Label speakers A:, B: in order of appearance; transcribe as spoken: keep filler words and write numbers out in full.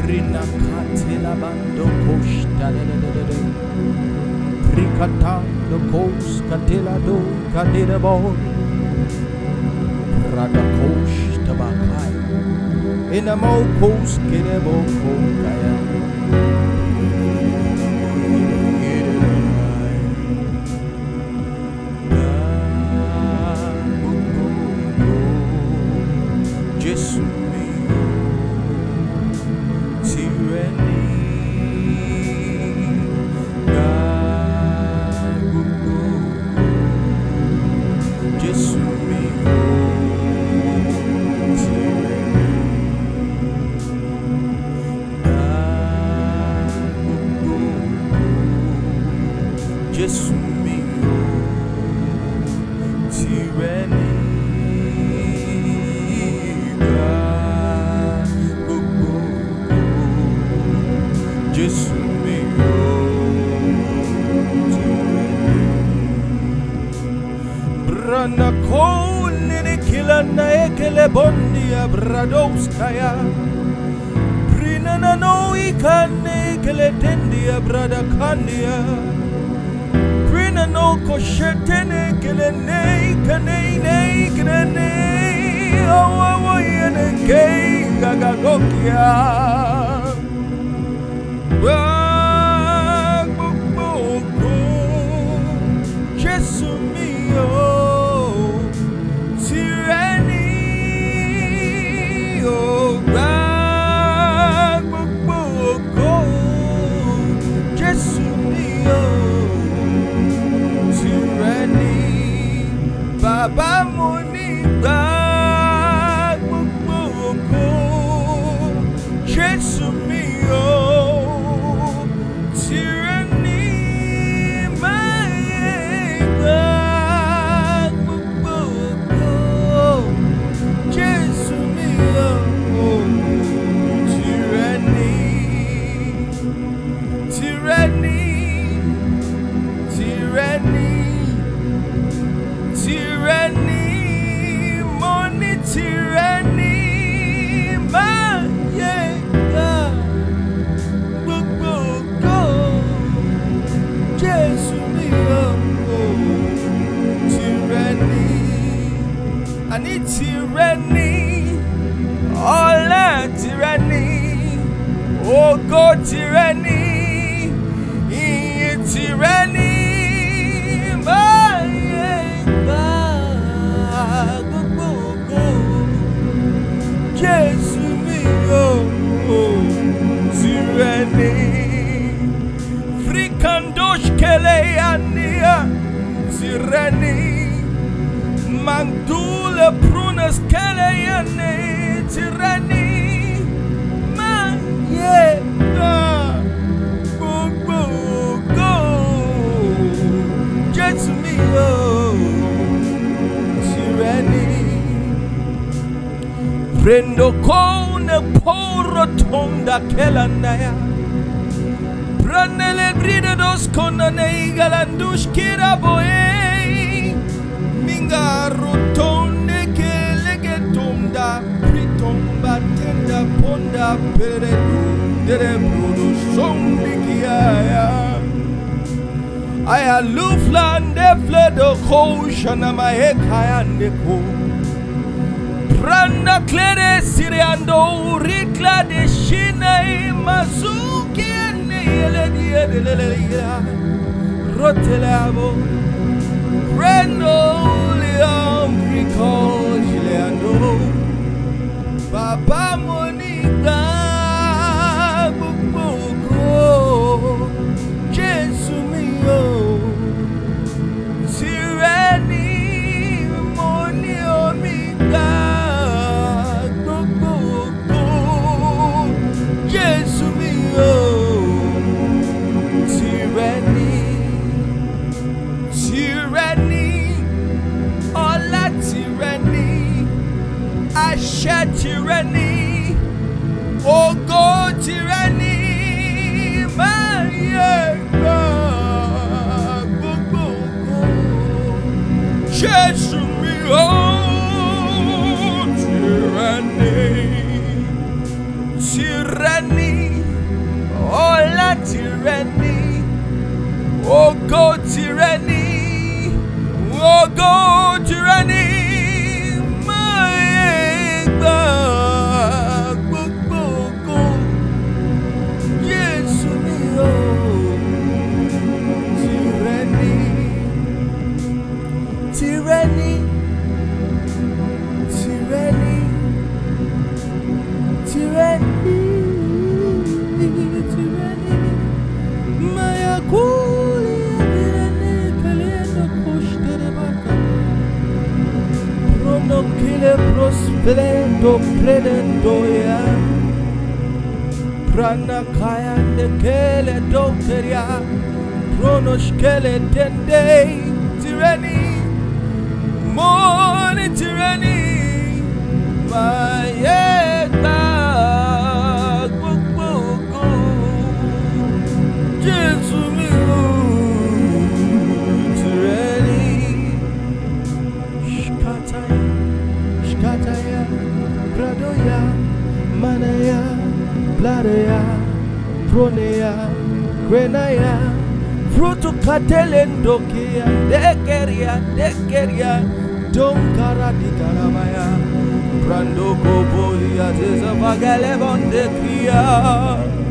A: Rina Katila Bando Costa Ricata the Coast Catila do Cadida Boy Rada Costa Bakai in a Mo Coast Kidabo Kaya. Bondia Bradoskaya Prinana no ikane kele tendia brada kandia Prinano koshetene kele ne kane ne kane awa yene ke gagagokia wa boko Jesu mio Baba Moni Bag Boko Jesu mio Tyranny my Bag Boko Jesu mio Tyranny Tyranny Tyranny Tyranny, money tyranny, my yeah, go go go, Jesu mio, tyranny, I need tyranny, all that tyranny, oh God tyranny, yeah, tyranny, my. Jesu mio, tyranny, frikandosh kele ania, tyranny, mangdule prunas kele ane, tyranny, man yeah, go go go, Jesu mio, tyranny. Prendo con poro tonda che la naya Pranele grida dos con nei galandush kira boe Minga rotonde che lege tonda Pritomba tenda ponda peredu Dere bruno sombi kiaya Aya luflande fledo koshana mahekaya neko Randa clere siriando ricla de shine mazuki ne ele die de lelia rotelavo rendo leam ricogileando Baba Monica bubuko Jesu mio tyranny money omega Jesu mio, tyranny, tyranny, all that tyranny, I shed tyranny, oh God, tyranny, my God, go, go, go, Jesu mio, tyranny. Tyranny, Ola tyranny, Ogo tyranny, Ogo tyranny, my gbogbo, Yesu mi o, tyranny, tyranny, tyranny, tyranny. Prono kile prosperendo predendo ya prana kaya nekele dokteria prono skele dende tyranny money tyranny mayeta gbogbo Jesu mi o tyranny shkataya shkataya bradoya manaya bladaya pronea grenaya fruto katelendokia dekeria dekeria donkara dikaramaya brando kobolia zeza bagale bonde kia